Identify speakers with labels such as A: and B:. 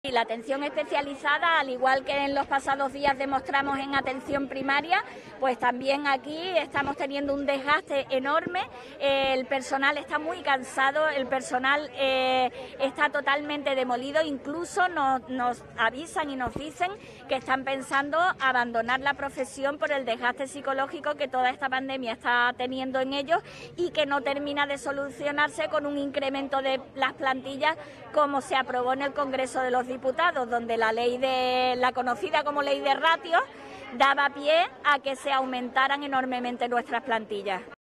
A: Y la atención especializada, al igual que en los pasados días demostramos en atención primaria, pues también aquí estamos teniendo un desgaste enorme. El personal está muy cansado, el personal está totalmente demolido, incluso nos avisan y nos dicen que están pensando abandonar la profesión por el desgaste psicológico que toda esta pandemia está teniendo en ellos y que no termina de solucionarse con un incremento de las plantillas como se aprobó en el Congreso de los Diputados, donde la conocida como ley de ratios daba pie a que se aumentaran enormemente nuestras plantillas.